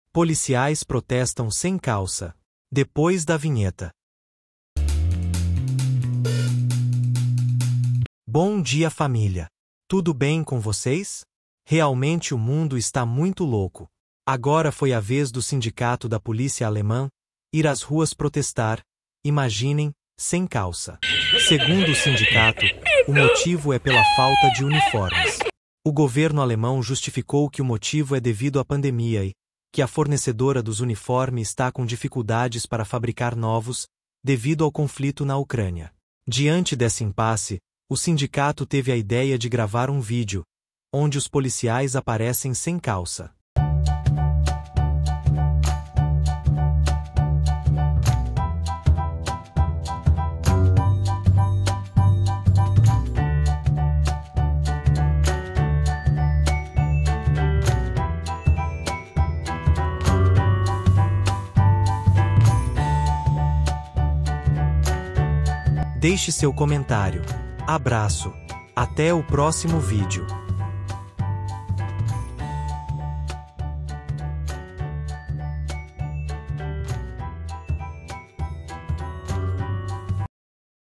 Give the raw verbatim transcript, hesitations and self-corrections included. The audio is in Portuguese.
Policiais protestam sem calça. Depois da vinheta. Bom dia, família. Tudo bem com vocês? Realmente o mundo está muito louco. Agora foi a vez do sindicato da polícia alemã ir às ruas protestar, imaginem, sem calça. Segundo o sindicato, o motivo é pela falta de uniformes. O governo alemão justificou que o motivo é devido à pandemia e que a fornecedora dos uniformes está com dificuldades para fabricar novos, devido ao conflito na Ucrânia. Diante desse impasse, o sindicato teve a ideia de gravar um vídeo, onde os policiais aparecem sem calça. Deixe seu comentário. Abraço. Até o próximo vídeo.